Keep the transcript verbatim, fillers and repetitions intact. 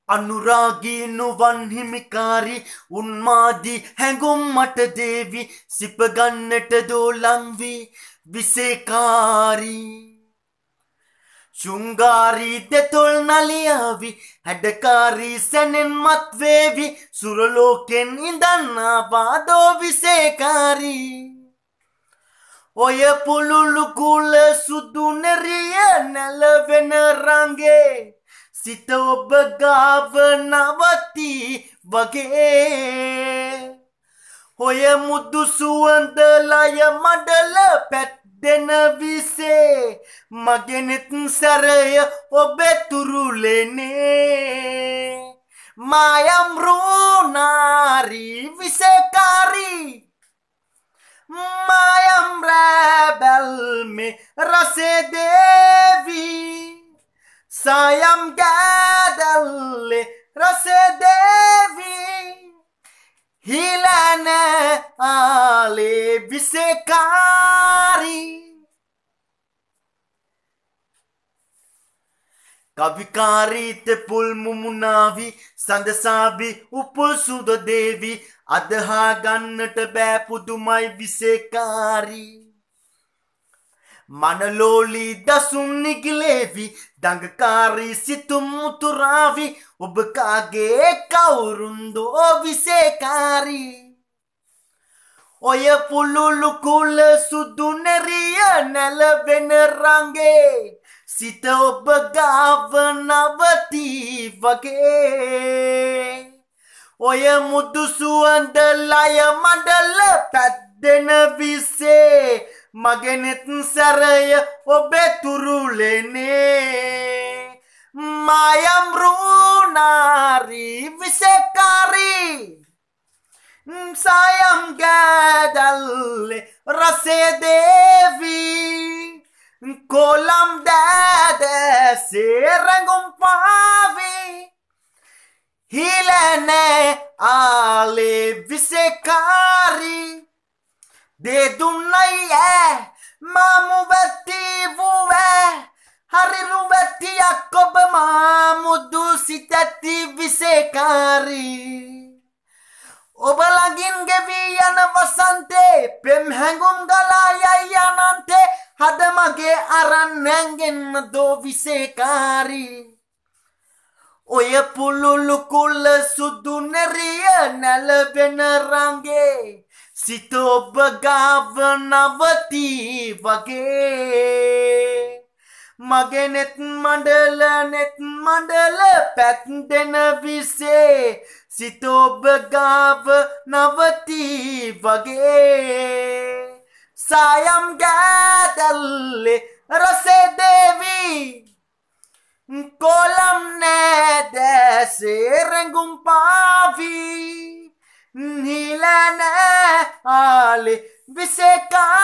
අනුරාගී නුවන් හිමිකාරි උන්මාදී හැඟුම් මට දේවි සිප ගන්නට දෝලන් වී විසේකාරී ශුංගාරී දෙතොල් නලියාවි හැඩකාරී සැනෙන් මත් වේවි සුරලෝකෙන් ඉඳන්නා වාදෝ විසේකාරී ඔය පුලුලු කුල සුදු නෙරිය නැලවෙන රංගේ සිත ඔබ ගාව නවති වගේ ඔය මුදු සුවඳ ලය මඩල පැද්දෙන විසේ මගෙනෙත් සැරය ඔබේ තුරුලෙනේ මායම් රූනාරී විසේකාරී मायम रैबल में रसे देवी सायम गैदल रसे देवी हिलाने आले विसेकारी कविकारी ते पुल मुमुनावी संदसाबी उपल सुद देवी අදහා ගන්නට බෑ පුදුමයි විසේකාරී මනලෝලී දසුන් නිගලේවි දඟකාරී සිතුම් මුතුරාවි ඔබ කාගේ කවුරුන්දෝ විසේකාරී ඔය පුලුලු කුල සුදු නෙරිය නැලවෙන රංගේ සිත ඔබ ගාව නවති වගේ ඔය මුදු සුවඳ ලය මඩල පැද්දෙන විසේ මගෙනෙත් සැරය ඔබේ තුරුලෙනේ මායම් රූනාරී විසේකාරී सायम गैदल रसे देवी कोलम दे से रंगुम पावी हिलने आले विसेकारी दे दुनई है मामू बेटी बुए हरी रुबेटी अकोब मामू दूसी तती विसेकारी ඔබලගින් ගෙවී යන වසන්තේ පෙම් හැඟුම් ගලා යයි අනන්තේ හද මගේ අරන් නැංගෙන්න දෝ විසේකාරී ඔය පුලුලු කුල සුදු නෙරිය නැලවෙන රංගේ සිත ඔබ ගාව නවති වගේ මගේ නෙත් මඩල නෙත් මඩල පැත්දෙන විසේ සිත ඔබ ගාව නවති වගේ සායම් ගෑදල්ලේ රසේ දේවී කොලම් නෑදැසේ රැඟුම් පාවී නිලනෑ ආලේ විසේකා